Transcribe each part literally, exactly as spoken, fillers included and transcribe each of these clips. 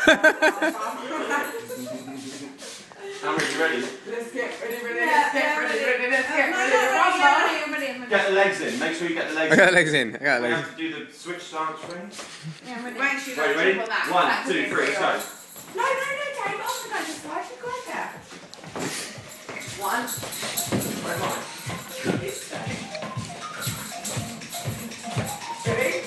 Amrit, you ready? Let's get ready, ready, Yeah, let's get yeah, ready, ready. ready, let's get No, ready. no, One no, more. yeah, I'm ready, I'm ready, I'm ready. Get the legs in. Make sure you get the legs I got in. legs in. I got We legs. have to do the switch stance thing. Yeah, I'm ready. Make sure you Ready, don't ready? jump on that. One, That's two, a three, bit go. No, no, no, Dave, I'm going to slide you quicker. One. Where am I? This way. Ready?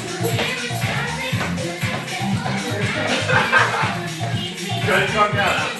Go, try and go.